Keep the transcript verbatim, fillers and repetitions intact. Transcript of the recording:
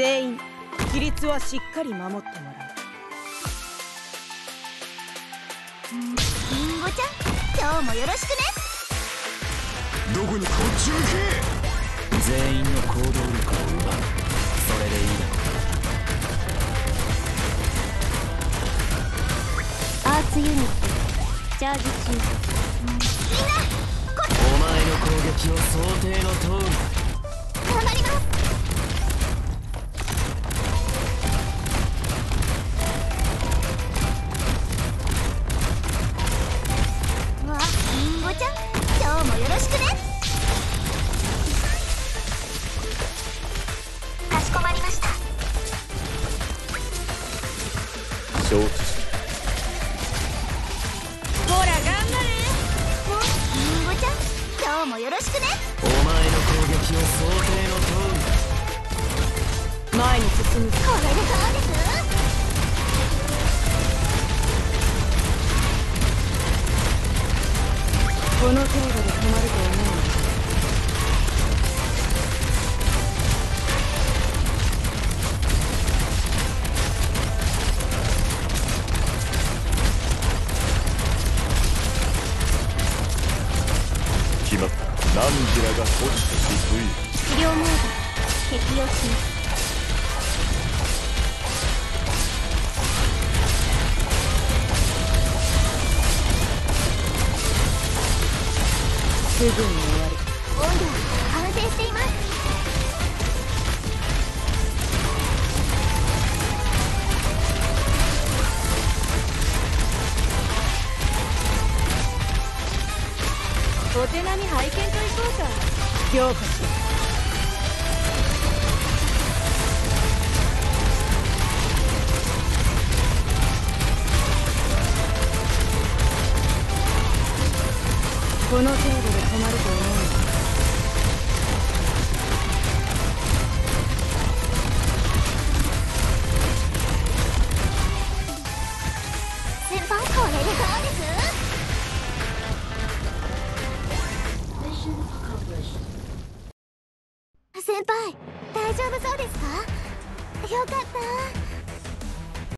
全員規律はしっかり守ってもらう。 りんごちゃん、今日もよろしくね。 どこにこっち向け。 全員の行動力を奪う。それでいいだ。 アーツユニットチャージ中。みんなこっち。 お前の攻撃を想定の通り。 頑張ります。わあ、りんごちゃん、今日もよろしくね。かしこまりました。 承知。 ほら頑張れ。 りんごちゃん、今日もよろしくね。 お前の攻撃を想定の通前に進む。 これでどうです？ この程度で止まると思うの。 決まった。ナンジラが落ちてしぶい。 治療モード適用します。 すぐに終わる。 温度は安定しています。 お手並み拝見といこうか。強化しよう。この程度で止まると思うの。 先輩、これでどうです？先輩、大丈夫そうですか？よかった。